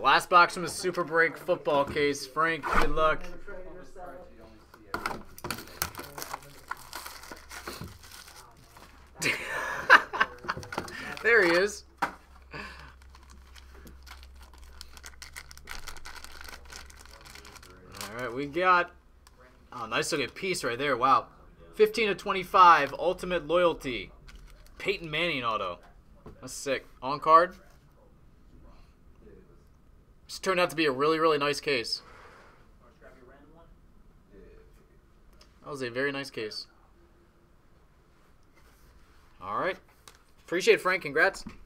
Last box from the Super Break football case. Frank, good luck. There he is. Alright, we got... Oh, nice looking piece right there. Wow. 15/25, Ultimate Loyalty. Peyton Manning auto. That's sick. On card. This turned out to be a really, really nice case. That was a very nice case. Alright. Appreciate it, Frank. Congrats.